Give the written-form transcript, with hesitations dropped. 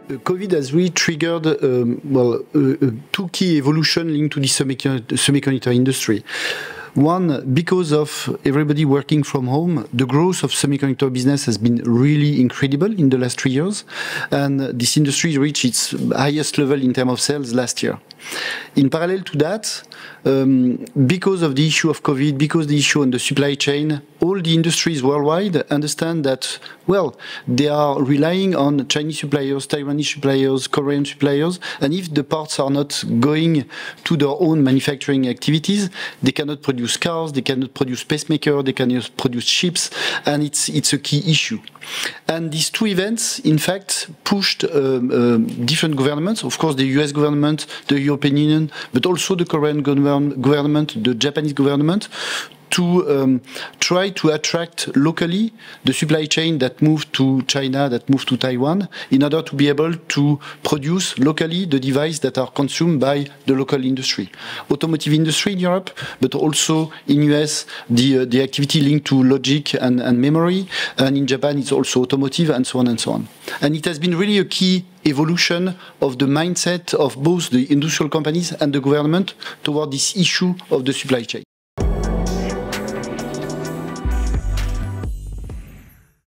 COVID has really triggered two key evolution linked to the semiconductor industry. One, because of everybody working from home, the growth of semiconductor business has been really incredible in the last 3 years, and this industry reached its highest level in terms of sales last year. In parallel to that, because of the issue of COVID, because the issue on the supply chain, all the industries worldwide understand that, well, they are relying on Chinese suppliers, Taiwanese suppliers, Korean suppliers, and if the parts are not going to their own manufacturing activities, they cannot produce cars, they cannot produce pacemakers, they cannot produce chips, and it's a key issue. And these two events, in fact, pushed different governments, of course the US government, the European Union, but also the Korean government, the Japanese government, to try to attract locally the supply chain that moved to China, that moved to Taiwan, in order to be able to produce locally the devices that are consumed by the local industry. Automotive industry in Europe, but also in US, the activity linked to logic and memory, and in Japan it's also automotive, and so on and so on. And it has been really a key evolution of the mindset of both the industrial companies and the government toward this issue of the supply chain.